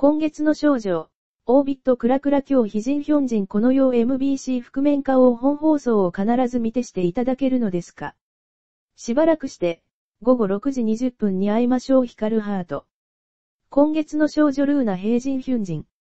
今月の少女、オービットクラクラ今日非人ヒョン人このよう MBC 覆面化を本放送を必ず見てしていただけるのですか。しばらくして、午後6時20分に会いましょう光るハート。今月の少女ルーナ平人ヒュン人。